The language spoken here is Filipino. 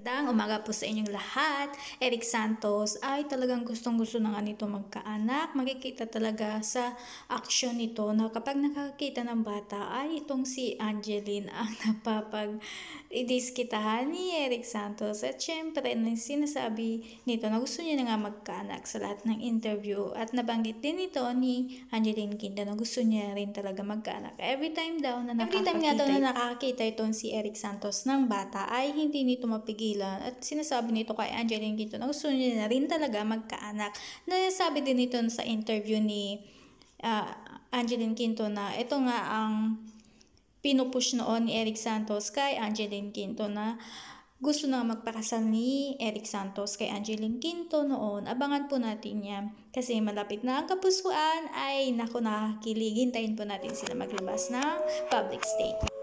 Magandang umaga po sa inyong lahat. Eric Santos ay talagang gustong-gusto na nga nito magkaanak. Makikita talaga sa aksyon nito na kapag nakakita ng bata ay itong si Angeline ang napapag-idiskitahan ni Eric Santos. At syempre, sinasabi nito na gusto niya na nga magkaanak sa lahat ng interview. At nabanggit din ito ni Angeline Quinto na gusto niya rin talaga magkaanak. Every time nga daw na nakakita itong si Eric Santos ng bata ay hindi nito mapigilan at sinasabi nito kay Angeline Quinto na gusto niya na rin talaga magkaanak. Nasabi din nito sa interview ni Angeline Quinto na ito nga ang pinupush noon ni Eric Santos kay Angeline Quinto na gusto na magpakasal ni Eric Santos kay Angeline Quinto noon. Abangan po natin yan kasi malapit na ang kapusuan ay naku, nakakilig. Hintayin po natin sila maglabas ng public statement.